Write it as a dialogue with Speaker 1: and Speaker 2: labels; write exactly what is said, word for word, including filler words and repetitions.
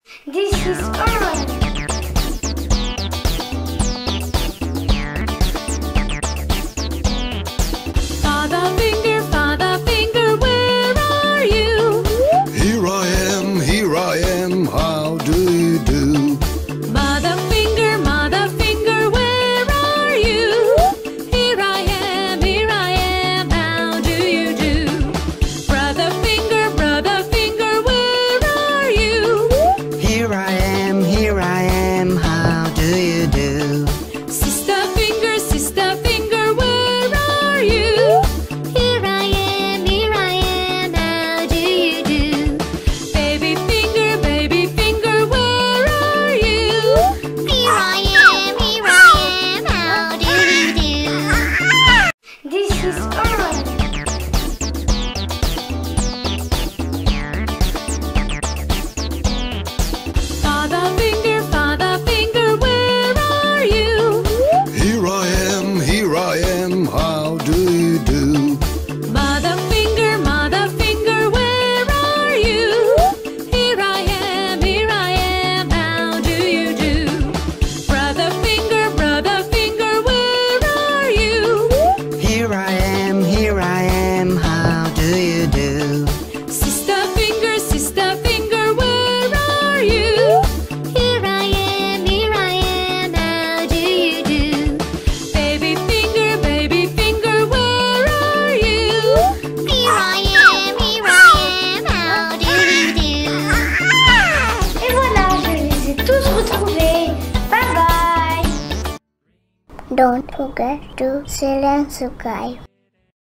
Speaker 1: This is fun.
Speaker 2: Father finger, father finger, where are you?
Speaker 3: Here I am, here I am, how do you do?
Speaker 2: Mother finger, mother finger, where are you? Here I am, here I am, how do you do? Brother finger, brother finger, where are you?
Speaker 4: Here I am, here I am, how do you do?
Speaker 2: Sister finger, sister finger, where are you?
Speaker 1: Here I am, here I am, how do you do?
Speaker 2: Baby finger, baby finger, where are you?
Speaker 1: Here I am, here I am, how do you do? This is fun.
Speaker 2: Father finger, father finger, where are you?
Speaker 3: Here I am, here I am, how do you do?
Speaker 2: Mother finger, mother finger, where are you? Here I am, here I am, how do you do? Brother finger, brother finger, where are you?
Speaker 4: Here I am, here I am, how do you do?
Speaker 2: Sister finger, sister finger, where are you?
Speaker 1: Here I am, here I am, how do you do?
Speaker 2: Baby finger, baby finger, where are you?
Speaker 1: Here I am, here I am, how do you do? Et voilà, je les ai tous retrouvés. Bye bye. Don't forget to share and subscribe.